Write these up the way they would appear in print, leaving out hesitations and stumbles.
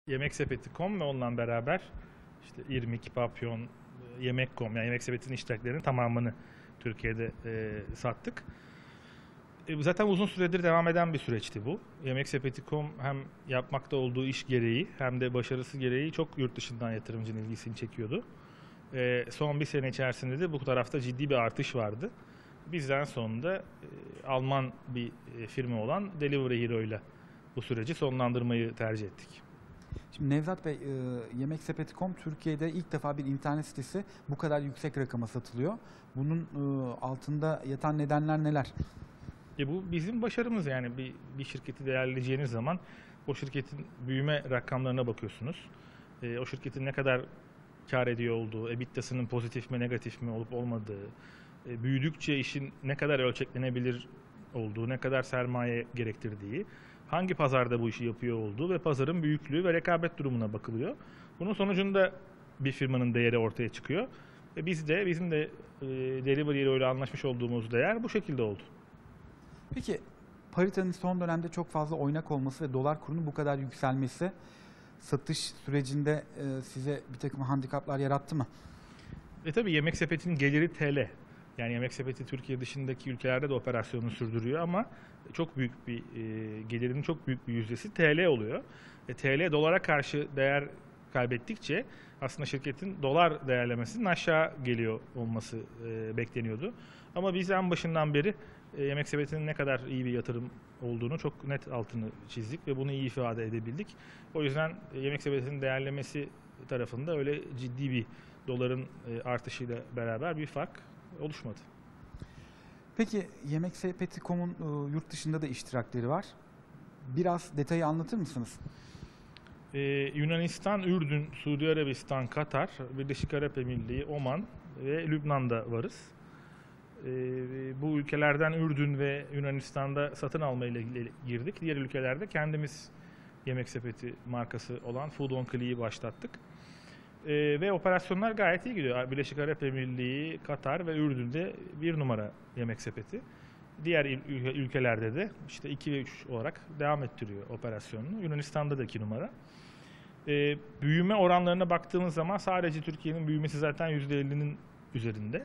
Yemeksepeti.com ve onunla beraber işte İrmik, Papyon, Yemek.com yani Yemek Sepeti'nin iştiraklerinin tamamını Türkiye'de sattık. Zaten uzun süredir devam eden bir süreçti bu. Yemeksepeti.com hem yapmakta olduğu iş gereği hem de başarısı gereği çok yurt dışından yatırımcının ilgisini çekiyordu. Son bir sene içerisinde de bu tarafta ciddi bir artış vardı. Bizden sonra Alman bir firma olan Delivery Hero ile bu süreci sonlandırmayı tercih ettik. Şimdi Nevzat Bey, Yemeksepeti.com Türkiye'de ilk defa bir internet sitesi bu kadar yüksek rakama satılıyor. Bunun altında yatan nedenler neler? Bu bizim başarımız yani bir şirketi değerleyeceğiniz zaman o şirketin büyüme rakamlarına bakıyorsunuz. O şirketin ne kadar kar ediyor olduğu, EBITDA'sının pozitif mi negatif mi olup olmadığı, büyüdükçe işin ne kadar ölçeklenebilir olduğu, ne kadar sermaye gerektirdiği, hangi pazarda bu işi yapıyor olduğu ve pazarın büyüklüğü ve rekabet durumuna bakılıyor. Bunun sonucunda bir firmanın değeri ortaya çıkıyor. Bizim de Delivery Hero ile anlaşmış olduğumuz değer bu şekilde oldu. Peki paritanın son dönemde çok fazla oynak olması ve dolar kurunun bu kadar yükselmesi satış sürecinde size bir takım handikaplar yarattı mı? Tabii Yemek Sepeti'nin geliri TL. Yani Yemek Sepeti Türkiye dışındaki ülkelerde de operasyonunu sürdürüyor ama çok büyük bir gelirinin çok büyük bir yüzdesi TL oluyor. TL dolara karşı değer kaybettikçe aslında şirketin dolar değerlemesinin aşağı geliyor olması bekleniyordu. Ama biz en başından beri Yemek Sepeti'nin ne kadar iyi bir yatırım olduğunu çok net altını çizdik ve bunu iyi ifade edebildik. O yüzden Yemek Sepeti'nin değerlemesi tarafında öyle ciddi bir doların artışıyla beraber bir fark oluşmadı. Peki Yemeksepeti.com'un yurt dışında da iştirakleri var. Biraz detayı anlatır mısınız? Yunanistan, Ürdün, Suudi Arabistan, Katar, Birleşik Arap Emirliği, Oman ve Lübnan'da varız. Bu ülkelerden Ürdün ve Yunanistan'da satın alma ile girdik. Diğer ülkelerde kendimiz Yemek Sepeti markası olan Food on Click'i başlattık. Ve operasyonlar gayet iyi gidiyor. Birleşik Arap Emirliği, Katar ve Ürdün'de bir numara Yemek Sepeti. Diğer ülkelerde de işte 2 ve 3 olarak devam ettiriyor operasyonunu. Yunanistan'da da 2 numara. Büyüme oranlarına baktığımız zaman sadece Türkiye'nin büyümesi zaten %50'nin üzerinde.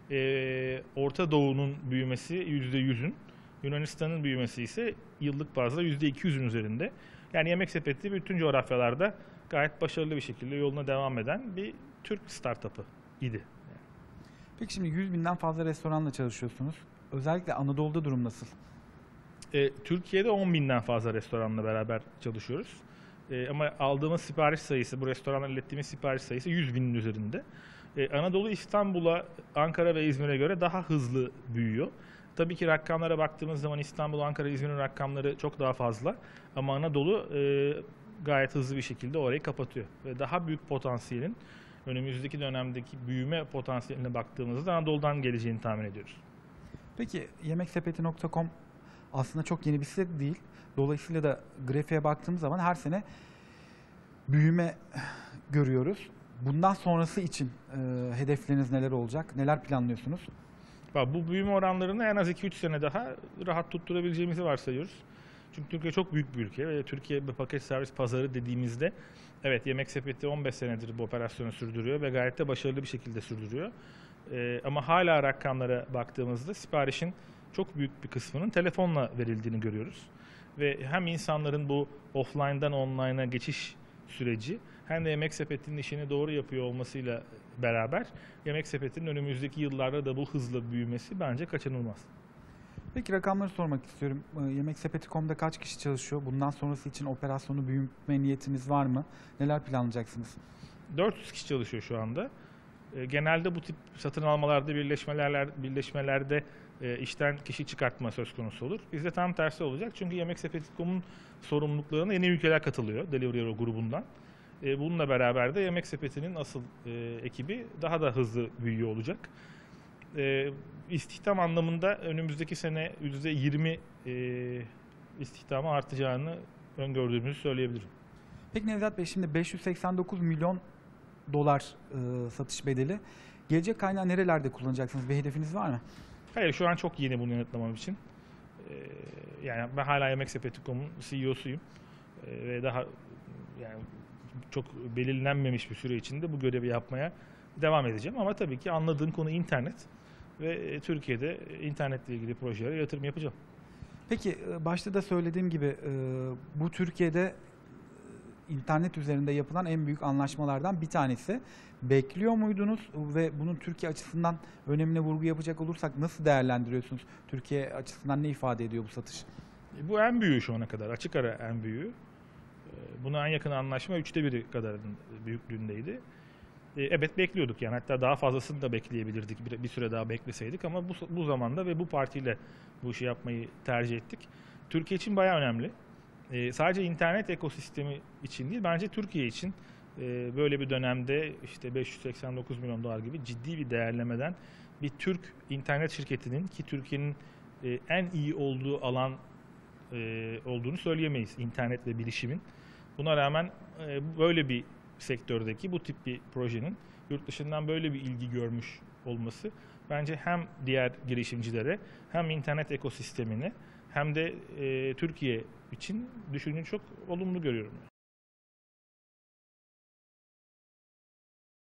Orta Doğu'nun büyümesi %100'ün, Yunanistan'ın büyümesi ise yıllık bazda %200'ün üzerinde. Yani Yemek Sepeti bütün coğrafyalarda gayet başarılı bir şekilde yoluna devam eden bir Türk startup'ı idi. Peki şimdi 100 binden fazla restoranla çalışıyorsunuz. Özellikle Anadolu'da durum nasıl? Türkiye'de 10 binden fazla restoranla beraber çalışıyoruz. Ama aldığımız sipariş sayısı, bu restoranlara ilettiğimiz sipariş sayısı 100 binin üzerinde. Anadolu İstanbul'a, Ankara ve İzmir'e göre daha hızlı büyüyor. Tabii ki rakamlara baktığımız zaman İstanbul, Ankara, İzmir'in rakamları çok daha fazla. Ama Anadolu gayet hızlı bir şekilde orayı kapatıyor. Ve daha büyük potansiyelin önümüzdeki dönemdeki büyüme potansiyeline baktığımızda Anadolu'dan geleceğini tahmin ediyoruz. Peki Yemeksepeti.com aslında çok yeni bir site değil. Dolayısıyla da grafiğe baktığımız zaman her sene büyüme görüyoruz. Bundan sonrası için hedefleriniz neler olacak? Neler planlıyorsunuz? Bu büyüme oranlarını en az 2-3 sene daha rahat tutturabileceğimizi varsayıyoruz. Çünkü Türkiye çok büyük bir ülke ve Türkiye bir paket servis pazarı dediğimizde evet Yemek Sepeti 15 senedir bu operasyonu sürdürüyor ve gayet de başarılı bir şekilde sürdürüyor. Ama hala rakamlara baktığımızda siparişin çok büyük bir kısmının telefonla verildiğini görüyoruz. Ve hem insanların bu offline'dan online'a geçiş süreci hem de Yemek Sepeti'nin işini doğru yapıyor olmasıyla beraber Yemek Sepeti'nin önümüzdeki yıllarda da bu hızla büyümesi bence kaçınılmaz. Peki rakamları sormak istiyorum. Yemeksepeti.com'da kaç kişi çalışıyor? Bundan sonrası için operasyonu büyütme niyetiniz var mı? Neler planlayacaksınız? 400 kişi çalışıyor şu anda. Genelde bu tip satın almalarda, birleşmelerde işten kişi çıkartma söz konusu olur. Bizde tam tersi olacak. Çünkü Yemeksepeti.com'un sorumluluklarına yeni ülkeler katılıyor Delivery Hero grubundan. Bununla beraber de Yemek Sepeti'nin asıl ekibi daha da hızlı büyüyor olacak. İstihdam anlamında önümüzdeki sene %20 istihdamı artacağını öngördüğümüzü söyleyebilirim. Peki Nevzat Bey, şimdi 589 milyon dolar satış bedeli. Gelecek kaynağı nerelerde kullanacaksınız? Bir hedefiniz var mı? Hayır, şu an çok yeni bunu yanıtlamam için. Yani ben hala Yemek Sepeti.com'un CEO'suyum ve daha Yani çok belirlenmemiş bir süre içinde bu görevi yapmaya devam edeceğim. Ama tabii ki anladığım konu internet ve Türkiye'de internetle ilgili projelere yatırım yapacağım. Peki başta da söylediğim gibi bu Türkiye'de internet üzerinde yapılan en büyük anlaşmalardan bir tanesi. Bekliyor muydunuz ve bunun Türkiye açısından önemine vurgu yapacak olursak nasıl değerlendiriyorsunuz? Türkiye açısından ne ifade ediyor bu satış? Bu en büyüğü şu ana kadar. Açık ara en büyüğü. Buna en yakın anlaşma 1/3 kadar büyüklüğündeydi. Evet bekliyorduk yani, hatta daha fazlasını da bekleyebilirdik bir süre daha bekleseydik, ama bu zamanda ve bu partiyle bu işi yapmayı tercih ettik. Türkiye için bayağı önemli. Sadece internet ekosistemi için değil, bence Türkiye için böyle bir dönemde işte 589 milyon dolar gibi ciddi bir değerlemeden bir Türk internet şirketinin, ki Türkiye'nin en iyi olduğu alan olduğunu söyleyemeyiz internet ve bilişimin. Buna rağmen böyle bir sektördeki bu tip bir projenin yurt dışından böyle bir ilgi görmüş olması bence hem diğer girişimcilere hem internet ekosistemine hem de Türkiye için düşünün çok olumlu görüyorum.